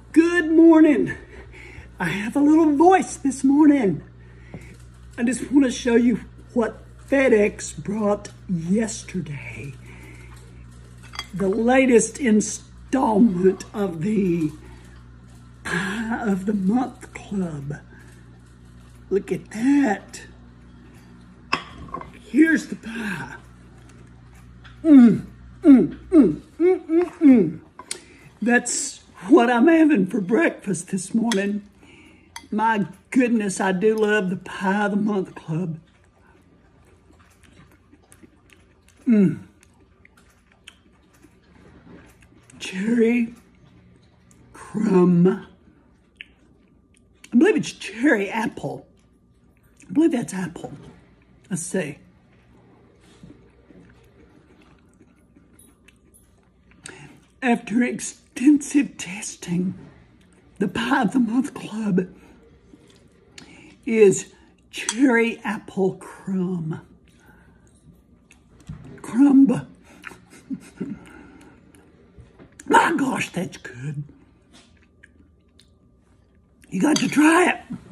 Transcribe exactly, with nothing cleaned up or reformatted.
Good morning. I have a little voice this morning. I just want to show you what FedEx brought yesterday. The latest installment of the Pie of the Month Club. Look at that. Here's the pie. Mm, mm, mm, mm, mm, mm. That's what I'm having for breakfast this morning. My goodness, I do love the Pie of the Month Club. Mm. Cherry crumb. I believe it's cherry apple. I believe that's apple. Let's see. After extensive testing, the Pie of the Month Club is cherry apple crumb. Crumb. My gosh, that's good. You got to try it.